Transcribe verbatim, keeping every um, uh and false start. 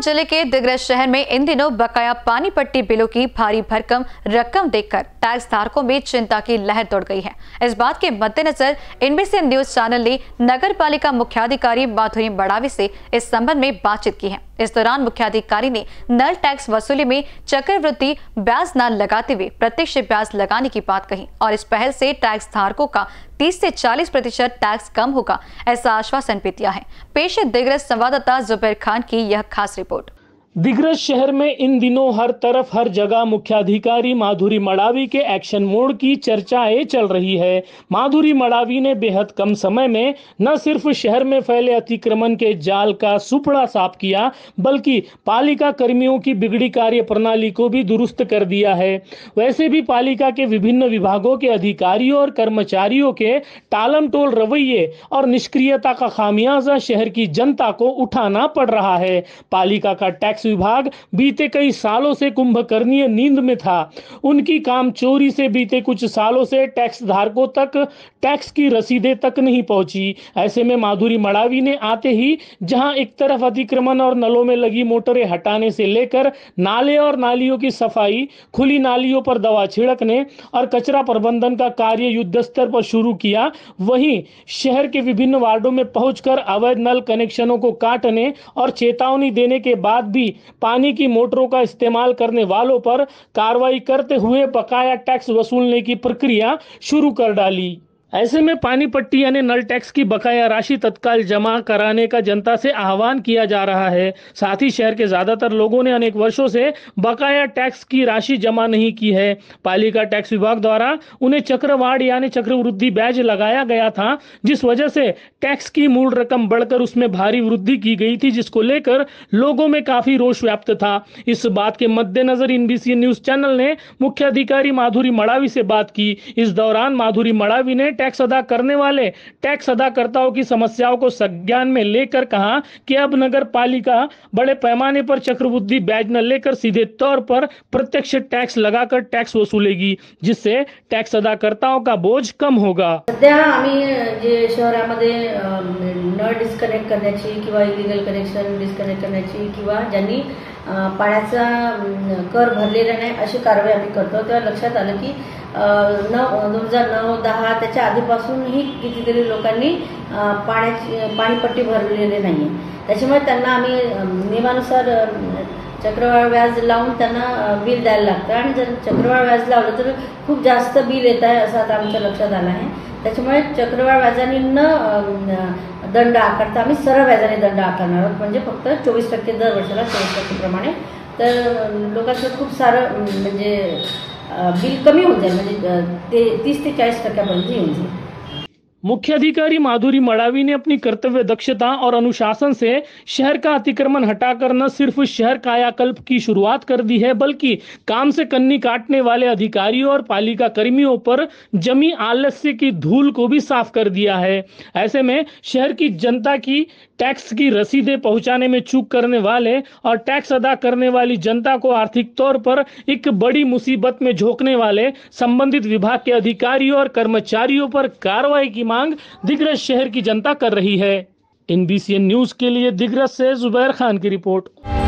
जिले के दिग्रस शहर में इन दिनों बकाया पानी पट्टी बिलों की भारी भरकम रकम देखकर टैक्स धारकों में चिंता की लहर दौड़ गई है। इस बात के मद्देनजर एनबीसी न्यूज चैनल ने नगर पालिका मुख्याधिकारी माधुरी मड़ावी से इस संबंध में बातचीत की है। इस दौरान मुख्याधिकारी ने नल टैक्स वसूली में चक्रवृद्धि ब्याज न लगाते हुए प्रत्यक्ष ब्याज लगाने की बात कही और इस पहल से टैक्स धारकों का तीस से चालीस प्रतिशत टैक्स कम होगा, ऐसा आश्वासन भी दिया है। पेश है दिग्रस संवाददाता जुबैर खान की यह खास रिपोर्ट। दिग्रस शहर में इन दिनों हर तरफ हर जगह मुख्याधिकारी माधुरी मड़ावी के एक्शन मोड की चर्चाएं चल रही है। माधुरी मड़ावी ने बेहद कम समय में न सिर्फ शहर में फैले अतिक्रमण के जाल का सुपड़ा साफ किया, बल्कि पालिका कर्मियों की बिगड़ी कार्य प्रणाली को भी दुरुस्त कर दिया है। वैसे भी पालिका के विभिन्न विभागों के अधिकारियों और कर्मचारियों के टालमटोल रवैये और निष्क्रियता का खामियाजा शहर की जनता को उठाना पड़ रहा है। पालिका का टैक्स विभाग बीते कई सालों से कुंभकर्णीय नींद में था। उनकी काम चोरी से बीते कुछ सालों से टैक्स धारकों तक टैक्स की रसीदें तक नहीं पहुंची। ऐसे में माधुरी मड़ावी ने आते ही जहां एक तरफ अतिक्रमण और नलों में लगी मोटरें हटाने से लेकर नाले और नालियों की सफाई, खुली नालियों पर दवा छिड़कने और कचरा प्रबंधन का कार्य युद्ध स्तर पर शुरू किया, वहीं शहर के विभिन्न वार्डों में पहुंचकर अवैध नल कनेक्शनों को काटने और चेतावनी देने के बाद भी पानी की मोटरों का इस्तेमाल करने वालों पर कार्रवाई करते हुए बकाया टैक्स वसूलने की प्रक्रिया शुरू कर डाली। ऐसे में पानी पट्टी यानी नल टैक्स की बकाया राशि तत्काल जमा कराने का जनता से आह्वान किया जा रहा है। साथ ही शहर के ज्यादातर लोगों ने अनेक वर्षों से बकाया टैक्स की राशि जमा नहीं की है। पालिका टैक्स विभाग द्वारा उन्हें चक्रवाढ़ यानी चक्रवृद्धि ब्याज लगाया गया था, जिस वजह से टैक्स की मूल रकम बढ़कर उसमें भारी वृद्धि की गई थी, जिसको लेकर लोगों में काफी रोष व्याप्त था। इस बात के मद्देनजर एनबीसी न्यूज चैनल ने मुख्याधिकारी माधुरी मड़ावी से बात की। इस दौरान माधुरी मड़ावी ने टैक्स अदा करने वाले टैक्स अदाकर्ताओं की समस्याओं को संज्ञान में लेकर कहा कि अब नगर पालिका बड़े पैमाने पर चक्रवृद्धि ब्याज न लेकर सीधे तौर पर प्रत्यक्ष टैक्स लगाकर टैक्स वसूलेगी, जिससे टैक्स अदाकर्ताओं का बोझ कम होगा। सध्या आम्ही जे शहरामध्ये नळ डिस्कनेक्ट करण्याची किंवा इलिगल कनेक्शन डिस्कनेक्ट करण्याची किंवा ज्यांनी पाण्याचा कर भरलेला नाही अशी कारवाई आम्ही करतो, तेव्हा लक्षात आलं की नऊ दोन हजार नऊ दहा त्याच्या आधीपासूनही कितीतरी लोकांनी पाण्याची पाणीपट्टी भरलेली नाही आहे। त्याच्यामुळे त्यांना आम्ही नियमानुसार चक्रवाढ व्याज लावून त्यांना बिल द्यायला लागतं आणि जर चक्रवाढ व्याज लावलं तर खूप जास्त बिल येत आहे असं आता आमच्या लक्षात आलं आहे। त्याच्यामुळे चक्रवाढ व्याजाने न दंड आकारता आम्ही सरळ व्याजाने दंड आकारणार आहोत, म्हणजे फक्त चोवीस टक्के दर वर्षाला चोवीस टक्के प्रमाणे, तर लोकांचं खूप सारं म्हणजे बिल कमी होऊन जाईल, म्हणजे ते तीस ते चाळीस टक्क्यापर्यंत येऊन जाईल। मुख्याधिकारी माधुरी मड़ावी ने अपनी कर्तव्य दक्षता और अनुशासन से शहर का अतिक्रमण हटाकर न सिर्फ शहर कायाकल्प की शुरुआत कर दी है, बल्कि काम से कन्नी काटने वाले अधिकारियों और पालिका कर्मियों पर जमी आलस्य की धूल को भी साफ कर दिया है। ऐसे में शहर की जनता की टैक्स की रसीदें पहुंचाने में चूक करने वाले और टैक्स अदा करने वाली जनता को आर्थिक तौर पर एक बड़ी मुसीबत में झोंकने वाले संबंधित विभाग के अधिकारियों और कर्मचारियों पर कार्रवाई की मांग दिग्रस शहर की जनता कर रही है। एनबीसी न्यूज के लिए दिग्रस से जुबैर खान की रिपोर्ट।